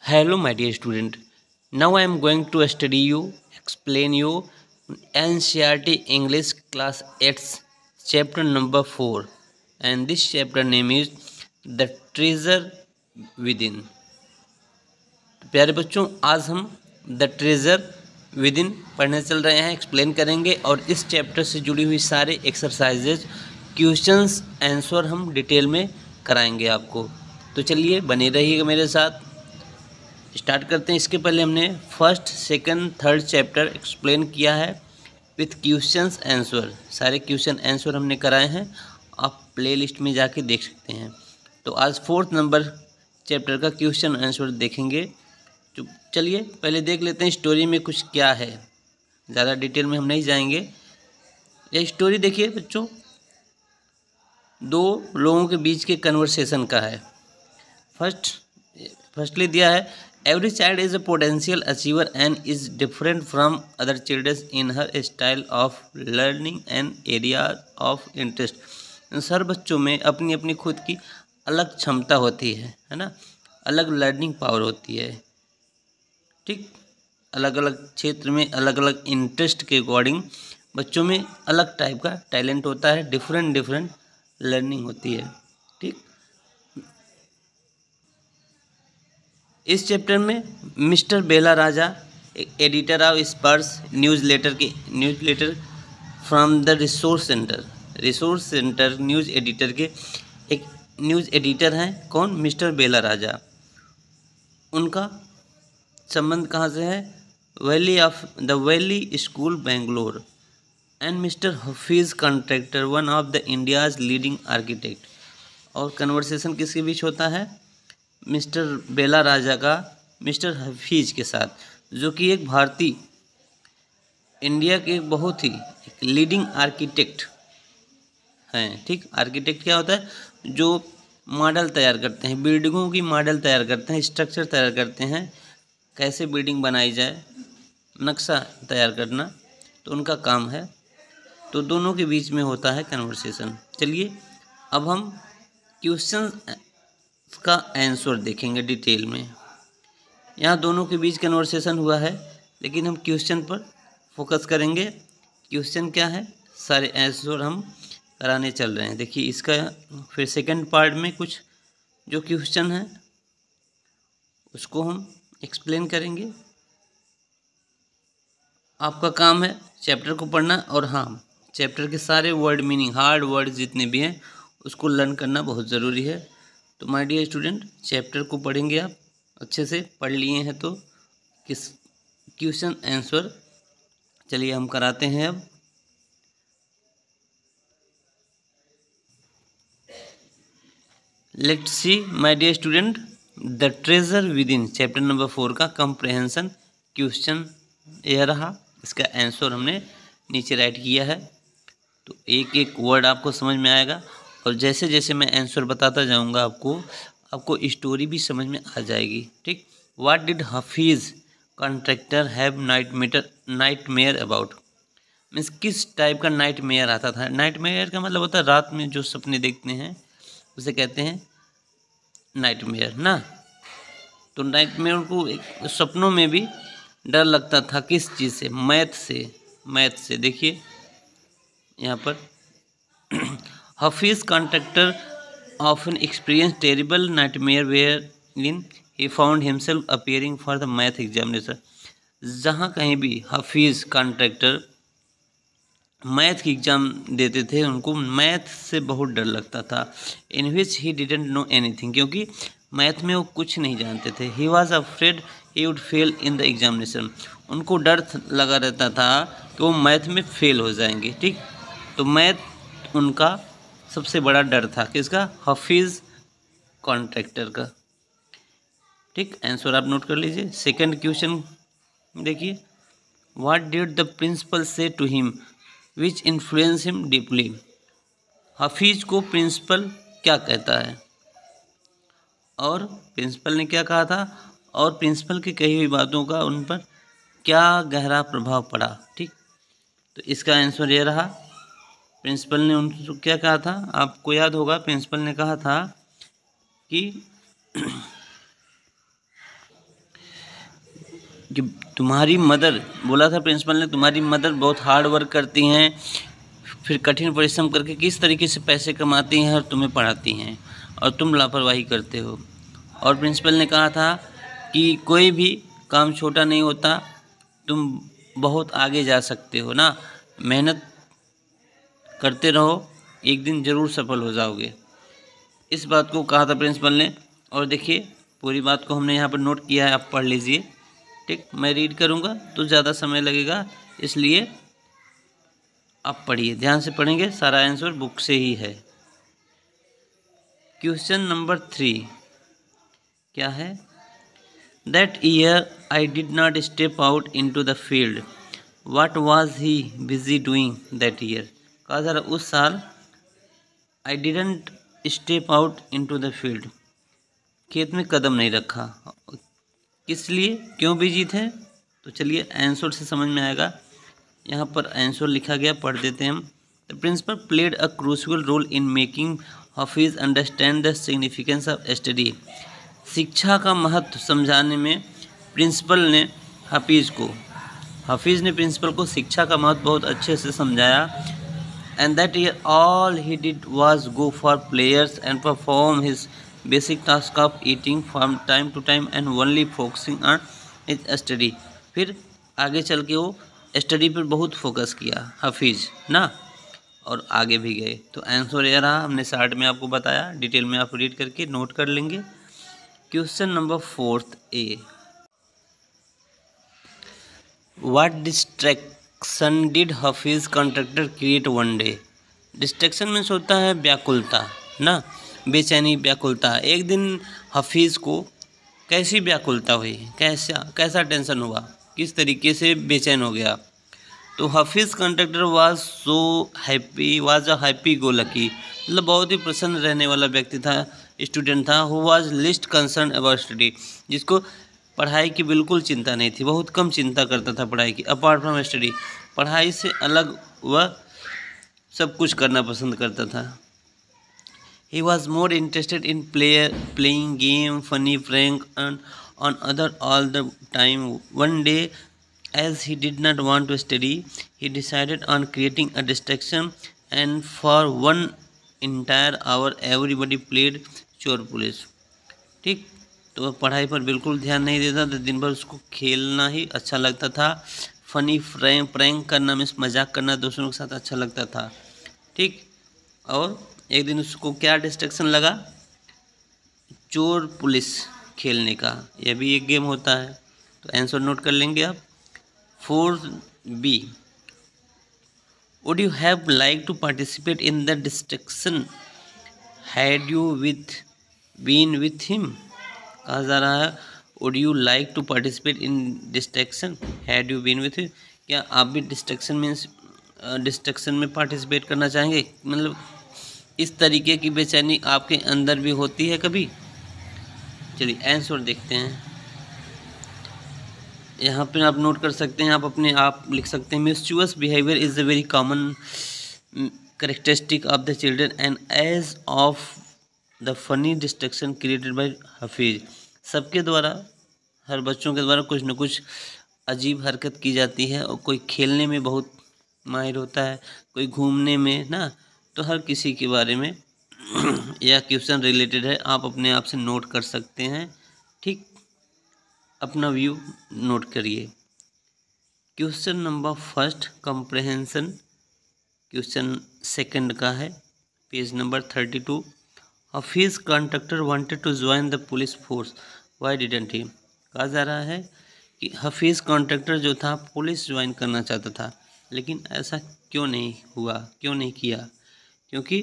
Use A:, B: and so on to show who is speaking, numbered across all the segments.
A: Hello, my dear student. Now I am going to explain you NCERT English class 8 chapter number 4, and this chapter name is The Treasure Within. प्यारे बच्चों, आज हम the treasure within इन पढ़ने चल रहे हैं, explain करेंगे और इस चैप्टर से जुड़ी हुई सारे एक्सरसाइजेज क्वेश्चंस आंसर हम डिटेल में कराएंगे आपको। तो चलिए बने रहिएगा मेरे साथ। स्टार्ट करते हैं। इसके पहले हमने first second third chapter explain किया है विथ क्वेश्चंस आंसर। सारे क्वेश्चन आंसर हमने कराए हैं, आप प्लेलिस्ट में जाके देख सकते हैं। तो आज फोर्थ नंबर चैप्टर का क्वेश्चन आंसर देखेंगे। तो चलिए पहले देख लेते हैं स्टोरी में कुछ क्या है। ज़्यादा डिटेल में हम नहीं जाएंगे। यह स्टोरी देखिए बच्चों, दो लोगों के बीच के कन्वर्सेशन का है। फर्स्टली दिया है, every child is a potential achiever and is different from other children in her style of learning and area of interest. हर बच्चों में अपनी अपनी खुद की अलग क्षमता होती है ना, अलग लर्निंग पावर होती है। ठीक, अलग अलग क्षेत्र में अलग अलग इंटरेस्ट के अकॉर्डिंग बच्चों में अलग टाइप का टैलेंट होता है, डिफरेंट लर्निंग होती है। ठीक, इस चैप्टर में mister Bela Raja, editor of spurs newsletter from the resource centre news editor के एक न्यूज़ एडिटर हैं। कौन? मिस्टर बेला राजा। उनका संबंध कहाँ से है? Valley school Bangalore and mister Hafeez Contractor, one of the India's leading architect. और कन्वर्सेशन किसके बीच होता है? मिस्टर बेला राजा का मिस्टर हफीज़ के साथ, जो कि एक भारतीय इंडिया के बहुत ही एक लीडिंग आर्किटेक्ट हैं। ठीक, आर्किटेक्ट क्या होता है? जो मॉडल तैयार करते हैं, बिल्डिंगों की मॉडल तैयार करते हैं, स्ट्रक्चर तैयार करते हैं, कैसे बिल्डिंग बनाई जाए, नक्शा तैयार करना, तो उनका काम है। तो दोनों के बीच में होता है कन्वर्सेशन। चलिए अब हम क्वेश्चन का आंसर देखेंगे डिटेल में। यहाँ दोनों के बीच कन्वर्सेशन हुआ है, लेकिन हम क्वेश्चन पर फोकस करेंगे। क्वेश्चन क्या है, सारे आंसर हम कराने चल रहे हैं। देखिए इसका फिर सेकंड पार्ट में कुछ जो क्वेश्चन है उसको हम एक्सप्लेन करेंगे। आपका काम है चैप्टर को पढ़ना, और हाँ, चैप्टर के सारे वर्ड मीनिंग, हार्ड वर्ड जितने भी हैं उसको लर्न करना बहुत ज़रूरी है। तो माय डियर स्टूडेंट, चैप्टर को पढ़ेंगे आप अच्छे से, पढ़ लिए हैं तो किस क्वेश्चन आंसर चलिए हम कराते हैं। अब let's see my dear student, the treasure within इन चैप्टर नंबर 4 का कंप्रहेंशन क्वेश्चन यह रहा। इसका आंसर हमने नीचे राइट किया है। तो एक एक वर्ड आपको समझ में आएगा, और जैसे जैसे मैं आंसर बताता जाऊंगा आपको स्टोरी भी समझ में आ जाएगी। ठीक, what did Hafeez Contractor have nightmare about, means किस टाइप का नाइटमेयर आता था। नाइटमेयर का मतलब होता है रात में जो सपने देखते हैं उसे कहते हैं नाइटमेयर ना। तो नाइटमेयर को सपनों में भी डर लगता था, किस चीज़ से? मैथ से। देखिए यहाँ पर Hafeez Contractor often experience terrible nightmare where in he found himself appearing for the math examination. जहाँ कहीं भी हफीज़ कॉन्ट्रैक्टर मैथ की एग्ज़ाम देते थे, उनको मैथ से बहुत डर लगता था। In which he didn't know anything, क्योंकि मैथ में वो कुछ नहीं जानते थे। He was afraid he would fail in the examination, उनको डर लगा रहता था कि वो मैथ में फेल हो जाएंगे। ठीक, तो मैथ उनका सबसे बड़ा डर था, किसका? हफीज़ कॉन्ट्रैक्टर का। ठीक, आंसर आप नोट कर लीजिए। सेकंड क्वेश्चन देखिए, what did the principal say to him which influence him deeply. Hafeez को प्रिंसिपल क्या कहता है, और प्रिंसिपल ने क्या कहा था, और प्रिंसिपल की कही हुई बातों का उन पर क्या गहरा प्रभाव पड़ा। ठीक, तो इसका आंसर ये रहा। प्रिंसिपल ने उनको क्या कहा था, आपको याद होगा, प्रिंसिपल ने कहा था कि कि तुम्हारी मदर, बोला था प्रिंसिपल ने, तुम्हारी मदर बहुत हार्ड वर्क करती हैं, फिर कठिन परिश्रम करके किस तरीके से पैसे कमाती हैं और तुम्हें पढ़ाती हैं, और तुम लापरवाही करते हो। और प्रिंसिपल ने कहा था कि कोई भी काम छोटा नहीं होता, तुम बहुत आगे जा सकते हो ना, मेहनत करते रहो, एक दिन ज़रूर सफल हो जाओगे। इस बात को कहा था प्रिंसिपल ने। और देखिए पूरी बात को हमने यहाँ पर नोट किया है, आप पढ़ लीजिए। ठीक, मैं रीड करूँगा तो ज़्यादा समय लगेगा, इसलिए आप पढ़िए, ध्यान से पढ़ेंगे, सारा आंसर बुक से ही है। क्वेश्चन नंबर 3 क्या है? That year I did not step out into the field, what was he busy doing that year. कहा जरा उस साल I didn't step out into the field, खेत में कदम नहीं रखा, किस लिए, क्यों बिजी थे? तो चलिए आंसर से समझ में आएगा। यहाँ पर आंसर लिखा गया, पढ़ देते हैं हम। The principal played a crucial role in making Hafiz understand the significance of study. शिक्षा का महत्व समझाने में प्रिंसिपल ने हाफिज़ ने प्रिंसिपल को शिक्षा का महत्व बहुत अच्छे से समझाया। And that year all he did was go for players and perform his basic task of eating from time to time and only focusing on his study. फिर आगे चल के वो स्टडी पर बहुत फोकस किया हाफिज़ ना, और आगे भी गए। तो आंसर ये रहा, हमने शार्ट में आपको बताया, डिटेल में आप रीड करके नोट कर लेंगे। Question number 4 A, what distraction did Hafiz Contractor create one day. Distraction means होता है व्याकुलता ना, बेचैनी, व्याकुलता। एक दिन हाफिज़ को कैसी व्याकुलता हुई, कैसा टेंशन हुआ, किस तरीके से बेचैन हो गया। तो Hafiz Contractor was a happy go lucky, मतलब बहुत ही प्रसन्न रहने वाला व्यक्ति था, स्टूडेंट था। Who was least concern about study, जिसको पढ़ाई की बिल्कुल चिंता नहीं थी, बहुत कम चिंता करता था पढ़ाई की। अपार्ट फ्रॉम स्टडी, पढ़ाई से अलग वह सब कुछ करना पसंद करता था। He was more interested in playing game, funny prank on other all the time. One day, as he did not want to study, he decided on creating a distraction, and for one entire hour, everybody played चोर police. ठीक, तो वह पढ़ाई पर बिल्कुल ध्यान नहीं देता था, दिन भर उसको खेलना ही अच्छा लगता था। फनी प्रैंक करना मीन्स मजाक करना दूसरों के साथ अच्छा लगता था। ठीक, और एक दिन उसको क्या डिस्ट्रैक्शन लगा, चोर पुलिस खेलने का, यह भी एक गेम होता है। तो आंसर नोट कर लेंगे आप। 4B, would you have like to participate in the distraction had you been with him. कहा जा रहा है would you like to participate in distraction had you been with him, क्या आप भी डिस्ट्रैक्शन में पार्टिसिपेट करना चाहेंगे, मतलब इस तरीके की बेचैनी आपके अंदर भी होती है कभी। चलिए आंसर देखते हैं। यहाँ पे आप नोट कर सकते हैं, आप लिख सकते हैं, mischievous behaviour is a very common characteristic of the children and as of the funny distraction created by Hafiz. सबके द्वारा, हर बच्चों के द्वारा कुछ न कुछ अजीब हरकत की जाती है, और कोई खेलने में बहुत माहिर होता है, कोई घूमने में ना, तो हर किसी के बारे में यह क्वेश्चन रिलेटेड है, आप अपने आप से नोट कर सकते हैं। ठीक, अपना व्यू नोट करिए। क्वेश्चन नंबर 1 कंप्रहेंशन, क्वेश्चन 2 का है, page number 32। Hafiz Contractor wanted to join the police force, why didn't he. कहा जा रहा है कि हाफिज़ कॉन्ट्रैक्टर जो था पुलिस ज्वाइन करना चाहता था, लेकिन ऐसा क्यों नहीं हुआ, क्यों नहीं किया, क्योंकि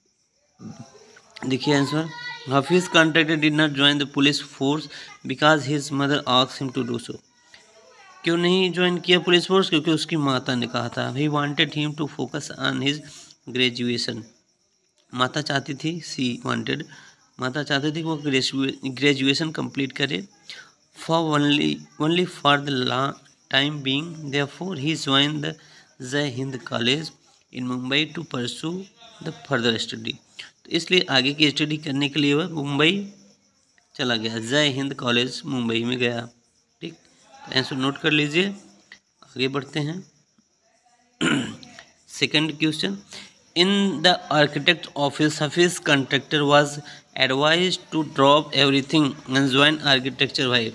A: देखिए answer, Hafiz Contractor did not join the police force because his mother asked him to do so. क्यों नहीं ज्वाइन किया पुलिस फोर्स, क्योंकि उसकी माता ने कहा था। He wanted him to focus on his graduation, माता चाहती थी, माता चाहती थी कि वो ग्रेजुएशन कंप्लीट करे। For only for the time being, therefore he join the Jai Hind college in Mumbai to pursue the further study. तो इसलिए आगे की स्टडी करने के लिए वह मुंबई चला गया, जय हिंद कॉलेज मुंबई में गया। ठीक, आंसर नोट कर लीजिए, आगे बढ़ते हैं। Second question, in the architect office Hafiz Contractor was advise to drop everything and join architecture. भाई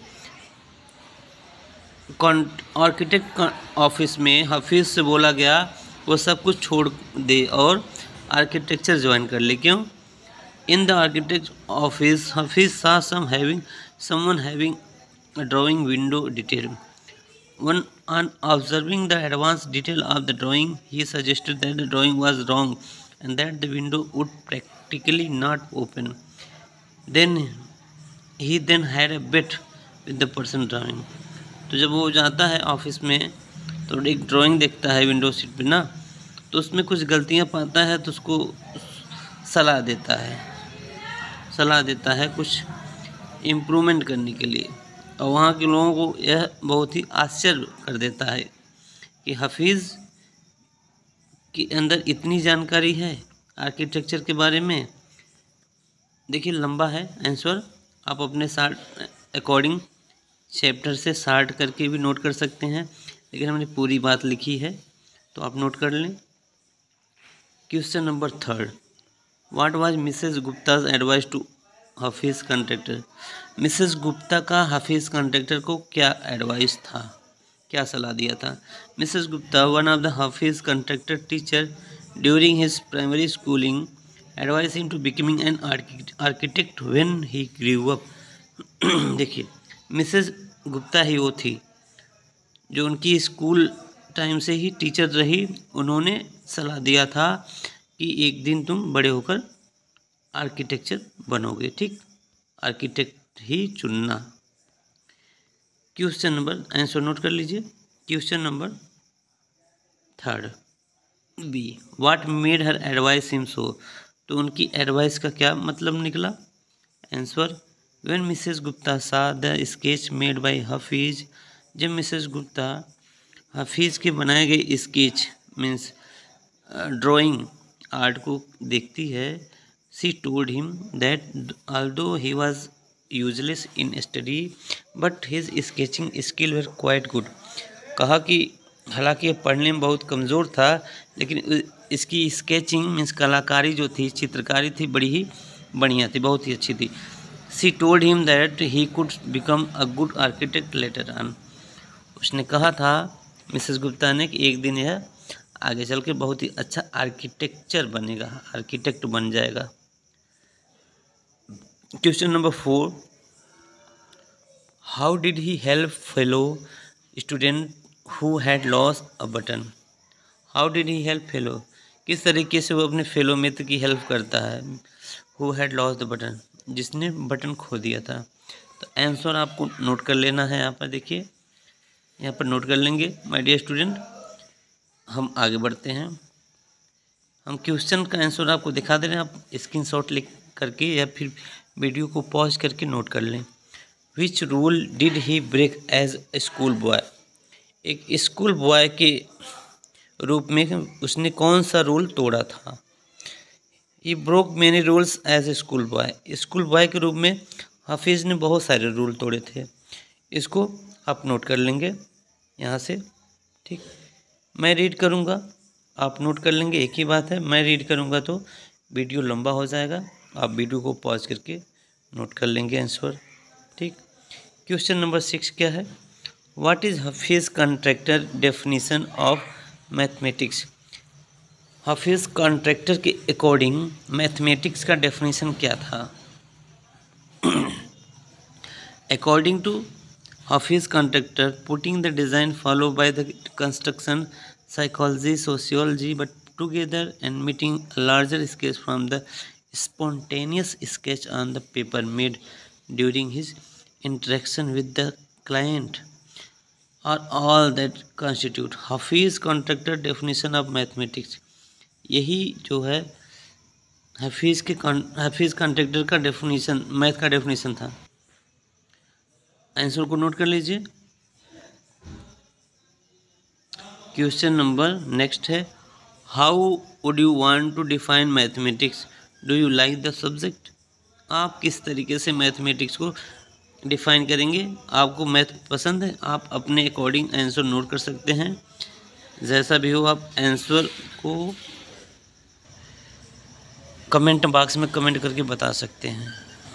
A: आर्किटेक्ट ऑफिस में हफीज से बोला गया वो सब कुछ छोड़ दे और आर्किटेक्चर ज्वाइन कर ले। क्यों? In the architect office Hafiz saw someone having a drawing window detail. On observing the advanced detail of the drawing, he suggested that the drawing was wrong and that the window would practically not open. Then he had a bet with the person drawing. तो जब वो जाता है office में तो एक drawing देखता है विंडो सीट पे ना, तो उसमें कुछ गलतियां पाता है तो उसको सलाह देता है कुछ इम्प्रूवमेंट करने के लिए। और वहाँ के लोगों को यह बहुत ही आश्चर्य कर देता है कि हफीज़ के अंदर इतनी जानकारी है आर्किटेक्चर के बारे में। देखिए लंबा है आंसर, आप अपने अकॉर्डिंग चैप्टर से शार्ट करके भी नोट कर सकते हैं, लेकिन हमने पूरी बात लिखी है तो आप नोट कर लें। Question number third, what was Mrs Gupta's advice to Hafiz Contractor. Mrs Gupta का हफीज़ कंट्रैक्टर को क्या एडवाइस था, क्या सलाह दिया था? Mrs Gupta, one of the Hafiz Contractor teacher during his primary schooling, advice him to becoming an architect when he grew up. देखिए मिसेस गुप्ता ही वो थी जो उनकी स्कूल टाइम से ही टीचर रही। उन्होंने सलाह दिया था कि एक दिन तुम बड़े होकर आर्किटेक्चर बनोगे, ठीक, आर्किटेक्ट ही चुनना। क्वेश्चन नंबर, आंसर नोट कर लीजिए। Question number third B, what made her advice him so. तो उनकी एडवाइस का क्या मतलब निकला? Answer, when Mrs Gupta saw the sketch made by Hafiz. जब मिसेस गुप्ता हफीज़ के बनाए गए स्केच मीन्स ड्राइंग आर्ट को देखती है, she told him that although he was useless in study but his sketching skill were quite good. कहा कि हालांकि पढ़ने में बहुत कमज़ोर था लेकिन इसकी स्केचिंग मीन्स कलाकारी जो थी, चित्रकारी थी, बड़ी ही बढ़िया थी, बहुत ही अच्छी थी। She told him that he could become a good architect later on. उसने कहा था मिसेस गुप्ता ने कि एक दिन यह आगे चल के बहुत ही अच्छा आर्किटेक्चर बनेगा, आर्किटेक्ट बन जाएगा। Question number 4, how did he help fellow student who had lost a button. How did he help fellow, किस तरीके से वो अपने फेलो मित्र की हेल्प करता है। Who had lost the button, जिसने बटन खो दिया था। तो आंसर आपको नोट कर लेना है। यहाँ पर देखिए, यहाँ पर नोट कर लेंगे माय डियर स्टूडेंट। हम आगे बढ़ते हैं। हम क्वेश्चन का आंसर आपको दिखा दे रहे हैं, आप स्क्रीनशॉट लिख करके या फिर वीडियो को पॉज करके नोट कर लें। Which rule did he break as a school boy. एक स्कूल बॉय के रूप में उसने कौन सा रूल तोड़ा था? He broke many rules as a school boy. School boy के रूप में हफीज़ ने बहुत सारे रूल तोड़े थे। इसको आप नोट कर लेंगे यहाँ से, ठीक। मैं रीड करूँगा, आप नोट कर लेंगे। एक ही बात है, मैं रीड करूँगा तो वीडियो लंबा हो जाएगा, आप वीडियो को पॉज करके नोट कर लेंगे आंसर, ठीक। क्वेश्चन नंबर 6 क्या है? What is Hafiz Contractor definition of mathematics. Hafiz Contractor के अकॉर्डिंग मैथमेटिक्स का डेफिनेशन क्या था? According to Hafiz contractor, putting the design followed by the construction, psychology, sociology, but together and meeting a larger sketch from the spontaneous sketch on the paper made during his interaction with the client are all that constitute Hafiz contractor definition of mathematics। यही जो है हफीज़ कंट्रैक्टर का definition, math का definition था। Answer को note कर लीजिए। Question number next है, how would you want to define mathematics, do you like the subject. आप किस तरीके से मैथमेटिक्स को डिफाइन करेंगे। आपको मैथ पसंद है, आप अपने अकॉर्डिंग आंसर नोट कर सकते हैं। जैसा भी हो आप आंसर को कमेंट बॉक्स में कमेंट करके बता सकते हैं।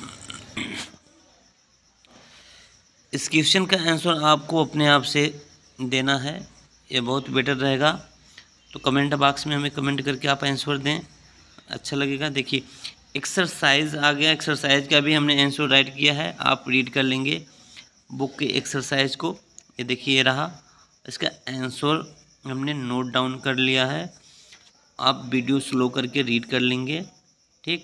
A: इस क्वेश्चन का आंसर आपको अपने आप से देना है, ये बहुत बेटर रहेगा। तो कमेंट बॉक्स में हमें कमेंट करके आप आंसर दें, अच्छा लगेगा। देखिए एक्सरसाइज आ गया, एक्सरसाइज का भी हमने आंसर राइट किया है, आप रीड कर लेंगे बुक के एक्सरसाइज को। ये देखिए ये रहा, इसका आंसर हमने नोट डाउन कर लिया है। आप वीडियो स्लो करके रीड कर लेंगे, ठीक।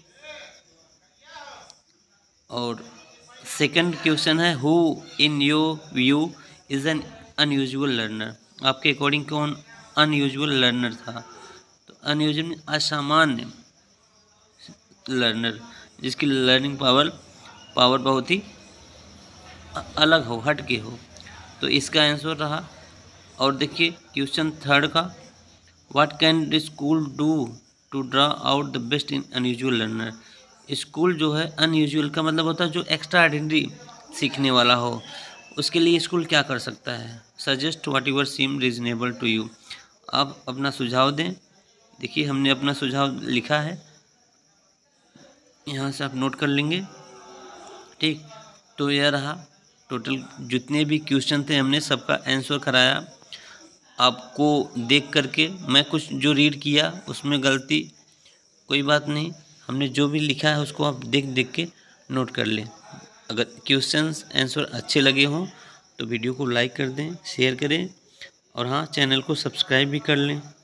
A: और सेकंड क्वेश्चन है, who in your view is an unusual learner. आपके अकॉर्डिंग कौन अनयूजुअल लर्नर था? तो अनयूजुअल असामान्य लर्नर, जिसकी लर्निंग पावर बहुत ही अलग हो, हट के हो। तो इसका आंसर रहा। और देखिए क्वेश्चन थर्ड का, what can the school do to draw out the best in unusual learner. School जो है अनयूजुअल का मतलब होता है जो एक्स्ट्रा ऑर्डिनरी सीखने वाला हो, उसके लिए स्कूल क्या कर सकता है? Suggest whatever seem reasonable to you. आप अपना सुझाव दें। देखिए हमने अपना सुझाव लिखा है, यहाँ से आप नोट कर लेंगे, ठीक। तो यह रहा टोटल जितने भी क्वेश्चन थे हमने सबका आंसर कराया आपको देख करके। मैं कुछ जो रीड किया उसमें गलती कोई बात नहीं, हमने जो भी लिखा है उसको आप देख देख के नोट कर लें। अगर क्वेश्चंस आंसर अच्छे लगे हों तो वीडियो को लाइक कर दें, शेयर करें और हाँ चैनल को सब्सक्राइब भी कर लें।